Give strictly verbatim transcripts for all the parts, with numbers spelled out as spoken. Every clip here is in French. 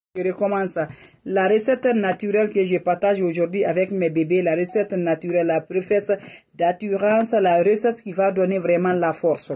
Je recommence. La recette naturelle que je partage aujourd'hui avec mes bébés, la recette naturelle, la préface d'assurance, la recette qui va donner vraiment la force.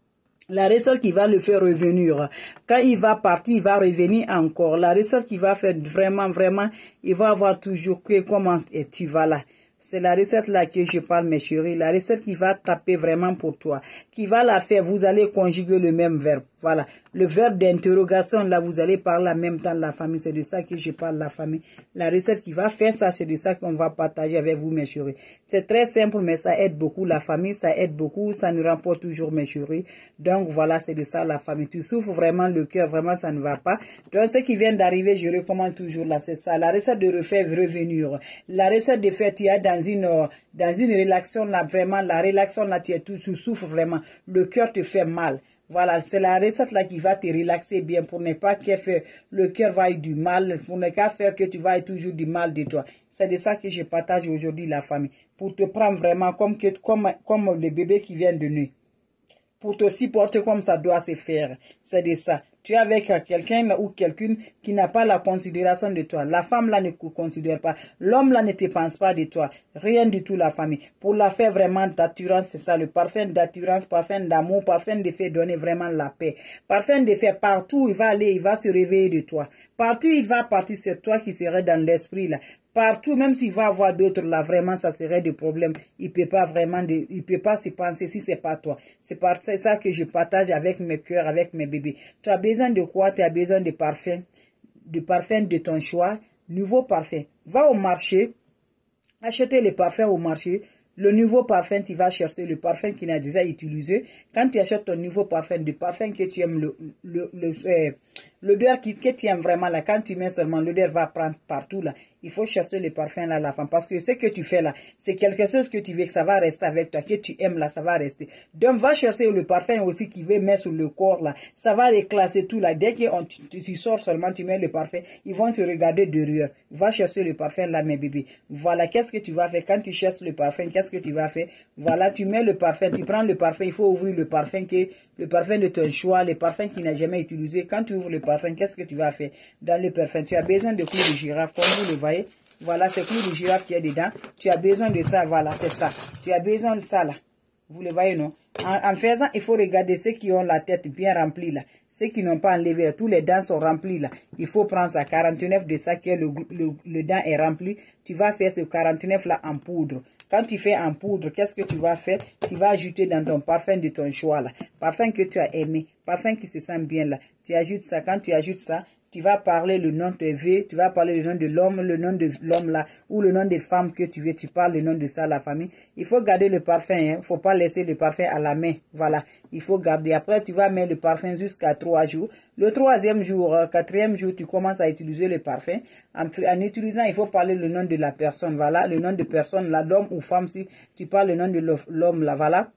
La recette qui va le faire revenir. Quand il va partir, il va revenir encore. La recette qui va faire vraiment, vraiment, il va avoir toujours que comment tu vas là. C'est la recette là que je parle, mes chéris. La recette qui va taper vraiment pour toi. Qui va la faire, vous allez conjuguer le même verbe. Voilà. Le verbe d'interrogation, là, vous allez parler en même temps la famille. C'est de ça que je parle, la famille. La recette qui va faire ça, c'est de ça qu'on va partager avec vous, mes chéris. C'est très simple, mais ça aide beaucoup la famille. Ça aide beaucoup. Ça nous remporte toujours, mes chéris. Donc, voilà, c'est de ça, la famille. Tu souffres vraiment le cœur, vraiment, ça ne va pas. Donc, ce qui vient d'arriver, je recommande toujours, là, c'est ça. La recette de refaire revenir. La recette de faire, tu as dans une, dans une relaxation, là, vraiment, la relaxation, là, tu, es, tu souffres vraiment. Le cœur te fait mal. Voilà, c'est la recette là qui va te relaxer bien pour ne pas que le cœur va être du mal, pour ne pas faire que tu vas être toujours du mal de toi. C'est de ça que je partage aujourd'hui la famille. Pour te prendre vraiment comme, que, comme, comme le bébé qui vient de nuit. Pour te supporter comme ça doit se faire. C'est de ça. Tu es avec quelqu'un ou quelqu'une qui n'a pas la considération de toi. La femme là ne te considère pas. L'homme là ne te pense pas de toi. Rien du tout la famille. Pour la faire vraiment d'assurance, c'est ça. Le parfum d'assurance, parfum d'amour, parfum de faire donner vraiment la paix. Parfum de faire partout, il va aller, il va se réveiller de toi. Partout, il va partir, c'est toi qui serais dans l'esprit là. Partout, même s'il va avoir d'autres là, vraiment, ça serait des problèmes. Il peut pas vraiment, de, il peut pas se penser si c'est pas toi. C'est par ça que je partage avec mes cœurs, avec mes bébés. Tu as besoin de quoi? Tu as besoin de parfum, de parfum de ton choix, nouveau parfum. Va au marché, achetez les parfums au marché. Le nouveau parfum, tu vas chercher le parfum qu'il a déjà utilisé. Quand tu achètes ton nouveau parfum, du parfum que tu aimes, le, le, le, euh, l'odeur que, que tu aimes vraiment là, quand tu mets seulement, l'odeur va prendre partout là. Il faut chercher le parfum là, la femme. Parce que ce que tu fais là, c'est quelque chose que tu veux que ça va rester avec toi, que tu aimes là, ça va rester. Donc, va chercher le parfum aussi qui veut mettre sur le corps là. Ça va éclater tout là. Dès que on, tu, tu sors seulement, tu mets le parfum, ils vont se regarder derrière. Va chercher le parfum là, mes bébés. Voilà, qu'est-ce que tu vas faire quand tu cherches le parfum, qu'est-ce que tu vas faire? Voilà, tu mets le parfum, tu prends le parfum, il faut ouvrir le parfum, que, le parfum de ton choix, le parfum qu'il n'a jamais utilisé. Quand tu ouvres le parfum, qu'est-ce que tu vas faire? Dans le parfum, tu as besoin de clous de girafe, comme vous le voyez. Voilà, c'est clous de girafe qui est dedans. Tu as besoin de ça, voilà, c'est ça. Tu as besoin de ça là. Vous le voyez, non? En, en faisant, il faut regarder ceux qui ont la tête bien remplie là. Ceux qui n'ont pas enlevé, tous les dents sont remplis là. Il faut prendre ça, quarante-neuf de ça qui est le, le, le dent est rempli. Tu vas faire ce quarante-neuf là en poudre. Quand tu fais en poudre, qu'est-ce que tu vas faire? Tu vas ajouter dans ton parfum de ton choix là. Parfum que tu as aimé, parfum qui se sent bien là. Tu ajoutes ça, quand tu ajoutes ça, tu vas parler le nom de V, tu vas parler le nom de l'homme, le nom de l'homme là, ou le nom de femme que tu veux, tu parles le nom de ça, la famille. Il faut garder le parfum, il hein. ne faut pas laisser le parfum à la main, voilà. Il faut garder. Après, tu vas mettre le parfum jusqu'à trois jours. Le troisième jour, euh, quatrième jour, tu commences à utiliser le parfum. En, en utilisant, il faut parler le nom de la personne, voilà. Le nom de personne, là, d'homme ou femme, si tu parles le nom de l'homme, là, voilà.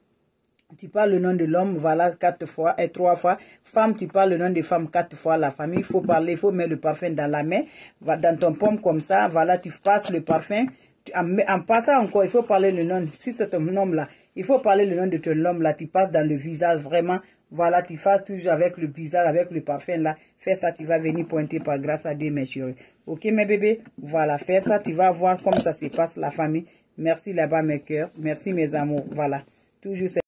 Tu parles le nom de l'homme, voilà, quatre fois, et trois fois. Femme, tu parles le nom de femme quatre fois. La famille, il faut parler, il faut mettre le parfum dans la main, dans ton pomme comme ça, voilà, tu passes le parfum. En, en passant encore, il faut parler le nom, si c'est ton homme là, il faut parler le nom de ton homme là, tu passes dans le visage, vraiment, voilà, tu fasses toujours avec le visage, avec le parfum là, fais ça, tu vas venir pointer par grâce à Dieu, mes chéris. Ok, mes bébés, voilà, fais ça, tu vas voir comme ça se passe, la famille. Merci là-bas, mes cœurs, merci mes amours, voilà, toujours